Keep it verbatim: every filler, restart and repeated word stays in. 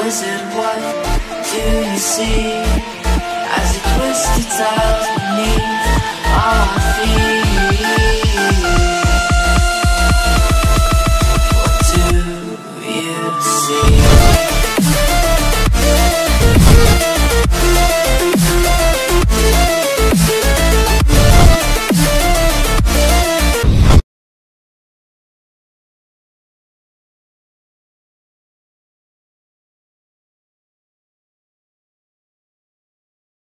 is it? What do you see as you twist the tiles beneath our feet? What do you see?